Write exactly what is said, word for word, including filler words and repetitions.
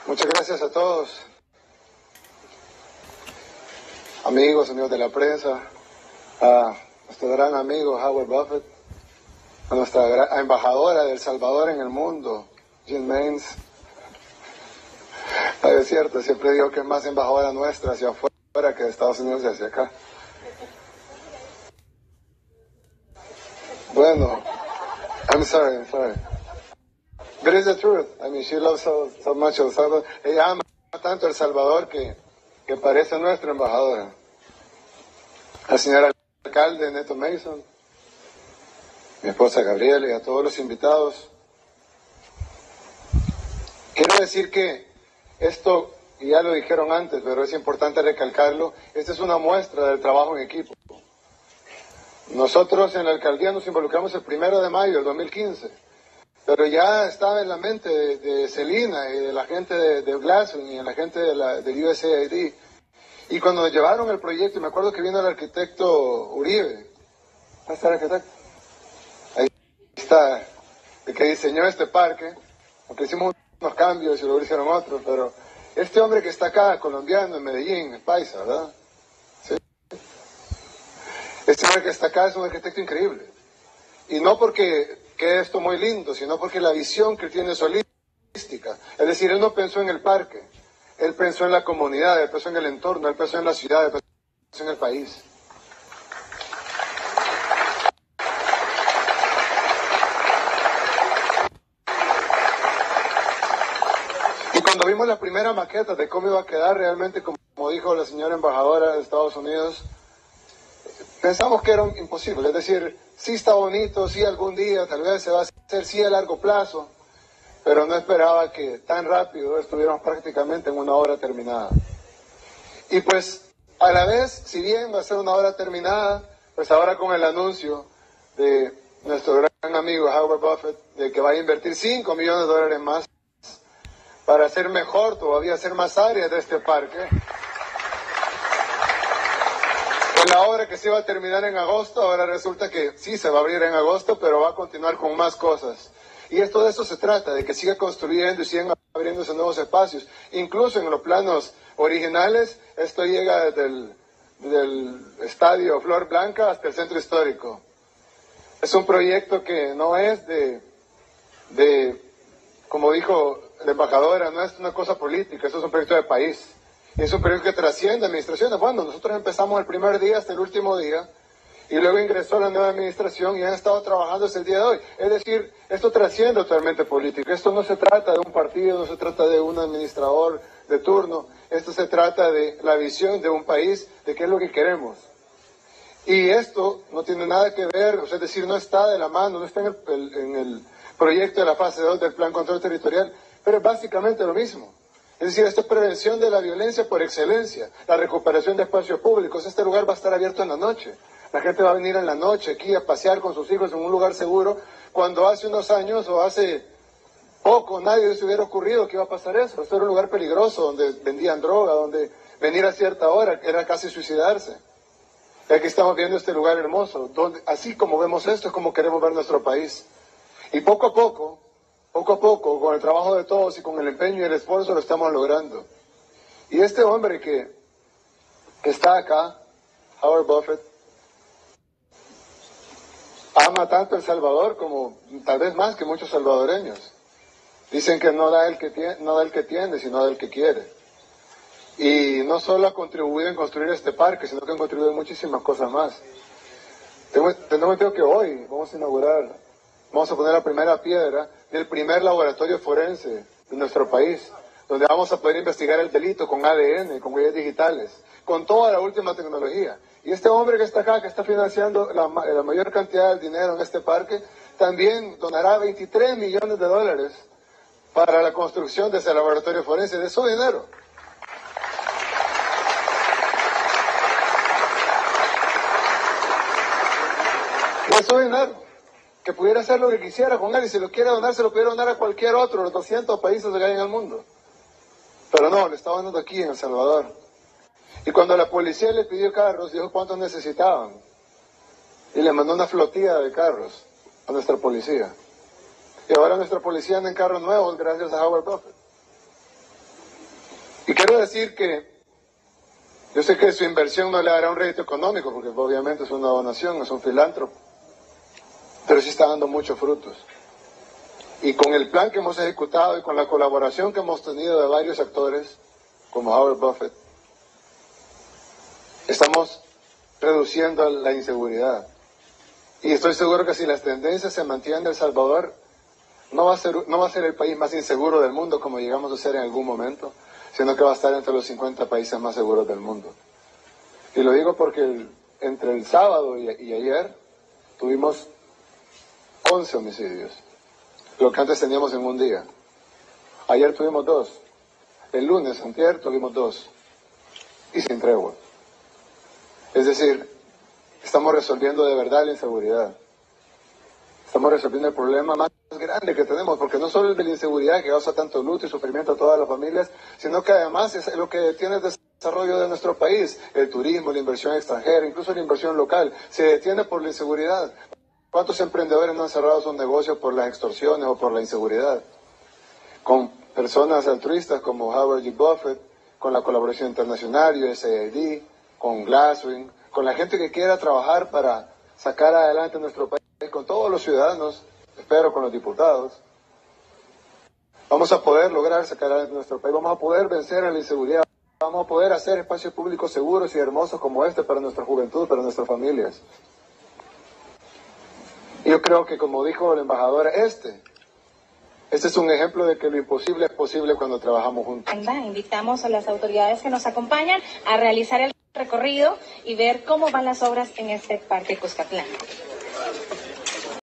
Muchas gracias a todos, amigos, amigos de la prensa, a nuestro gran amigo Howard Buffett, a nuestra gran embajadora de El Salvador en el mundo, Jean Mains. Es cierto, siempre digo que es más embajadora nuestra hacia afuera que de Estados Unidos y hacia acá. Bueno, I'm sorry, I'm sorry. But it's the truth. I mean, she loves so, so much El Salvador. Ella ama tanto El Salvador que, que parece nuestra embajadora. Al señor alcalde Neto Mason, mi esposa Gabriela y a todos los invitados. Quiero decir que esto, y ya lo dijeron antes, pero es importante recalcarlo, esta es una muestra del trabajo en equipo. Nosotros en la alcaldía nos involucramos el primero de mayo del dos mil quince, pero ya estaba en la mente de, de Celina y de la gente de, de Glasgow y de la gente de la, del U S A I D. Y cuando nos llevaron el proyecto, y me acuerdo que vino el arquitecto Uribe, ¿dónde está el arquitecto? Ahí está, el que diseñó este parque, aunque hicimos unos cambios y luego hicieron otros, pero este hombre que está acá, colombiano, en Medellín, en Paisa, ¿verdad? ¿Sí? Este hombre que está acá es un arquitecto increíble. Y no porque quede esto muy lindo, sino porque la visión que él tiene es holística. Es decir, él no pensó en el parque, él pensó en la comunidad, él pensó en el entorno, él pensó en la ciudad, él pensó en el país. Y cuando vimos la primera maqueta de cómo iba a quedar realmente, como dijo la señora embajadora de Estados Unidos, pensamos que era imposible. Es decir, sí está bonito, sí algún día, tal vez se va a hacer, sí a largo plazo, pero no esperaba que tan rápido estuviéramos prácticamente en una obra terminada. Y pues, a la vez, si bien va a ser una obra terminada, pues ahora con el anuncio de nuestro gran amigo Howard Buffett, de que va a invertir cinco millones de dólares más para hacer mejor, todavía hacer más áreas de este parque. Pues la obra que se iba a terminar en agosto, ahora resulta que sí se va a abrir en agosto, pero va a continuar con más cosas. Y esto de eso se trata, de que siga construyendo y sigan abriéndose nuevos espacios. Incluso en los planos originales, esto llega desde el, desde el estadio Flor Blanca hasta el centro histórico. Es un proyecto que no es de, de, como dijo la embajadora, no es una cosa política, eso es un proyecto de país. Y es un proyecto que trasciende administraciones. Bueno, nosotros empezamos el primer día hasta el último día, y luego ingresó la nueva administración y han estado trabajando hasta el día de hoy. Es decir, esto trasciende totalmente político. Esto no se trata de un partido, no se trata de un administrador de turno. Esto se trata de la visión de un país, de qué es lo que queremos. Y esto no tiene nada que ver, o sea, es decir, no está de la mano, no está en el, en el proyecto de la fase dos del Plan Control Territorial, pero es básicamente lo mismo. Es decir, esto es prevención de la violencia por excelencia, la recuperación de espacios públicos. Este lugar va a estar abierto en la noche. La gente va a venir en la noche aquí a pasear con sus hijos en un lugar seguro, cuando hace unos años o hace poco nadie se hubiera ocurrido que iba a pasar eso. Esto era un lugar peligroso donde vendían droga, donde venir a cierta hora era casi suicidarse. Y aquí estamos viendo este lugar hermoso, donde así como vemos esto es como queremos ver nuestro país. Y poco a poco, poco a poco, con el trabajo de todos y con el empeño y el esfuerzo lo estamos logrando. Y este hombre que, que está acá, Howard Buffett, ama tanto El Salvador como tal vez más que muchos salvadoreños. Dicen que no da el que tiene, no da el que tiene, sino da el que quiere. Y no solo ha contribuido en construir este parque, sino que han contribuido en muchísimas cosas más. Tengo, tengo entendido que hoy vamos a inaugurar, vamos a poner la primera piedra del primer laboratorio forense de nuestro país, donde vamos a poder investigar el delito con A D N, con huellas digitales, con toda la última tecnología. Y este hombre que está acá, que está financiando la, la mayor cantidad de dinero en este parque, también donará veintitrés millones de dólares para la construcción de ese laboratorio forense, de su dinero. De su dinero, que pudiera hacer lo que quisiera con él, y si lo quiere donar, se lo pudiera donar a cualquier otro de los doscientos países que hay en el mundo. Pero no, le está donando aquí en El Salvador. Y cuando la policía le pidió carros, dijo cuántos necesitaban. Y le mandó una flotilla de carros a nuestra policía. Y ahora nuestra policía anda en carros nuevos gracias a Howard Buffett. Y quiero decir que yo sé que su inversión no le dará un rédito económico, porque obviamente es una donación, es un filántropo, pero sí está dando muchos frutos. Y con el plan que hemos ejecutado y con la colaboración que hemos tenido de varios actores, como Howard Buffett, estamos reduciendo la inseguridad. Y estoy seguro que si las tendencias se mantienen en El Salvador, no va a ser, no va a ser el país más inseguro del mundo como llegamos a ser en algún momento, sino que va a estar entre los cincuenta países más seguros del mundo. Y lo digo porque el, entre el sábado y, y ayer tuvimos once homicidios, lo que antes teníamos en un día. Ayer tuvimos dos. El lunes, antier, tuvimos dos. Y sin tregua. Es decir, estamos resolviendo de verdad la inseguridad. Estamos resolviendo el problema más grande que tenemos, porque no solo es de la inseguridad que causa tanto luto y sufrimiento a todas las familias, sino que además es lo que detiene el desarrollo de nuestro país, el turismo, la inversión extranjera, incluso la inversión local, se detiene por la inseguridad. ¿Cuántos emprendedores no han cerrado sus negocios por las extorsiones o por la inseguridad? Con personas altruistas como Howard G. Buffett, con la colaboración internacional, U S A I D, con Glasswing, con la gente que quiera trabajar para sacar adelante nuestro país, con todos los ciudadanos, espero con los diputados, vamos a poder lograr sacar adelante nuestro país, vamos a poder vencer a la inseguridad, vamos a poder hacer espacios públicos seguros y hermosos como este para nuestra juventud, para nuestras familias. Yo creo que, como dijo el embajador, este, este es un ejemplo de que lo imposible es posible cuando trabajamos juntos. Invitamos a las autoridades que nos acompañan a realizar el recorrido y ver cómo van las obras en este Parque Cuscatlán.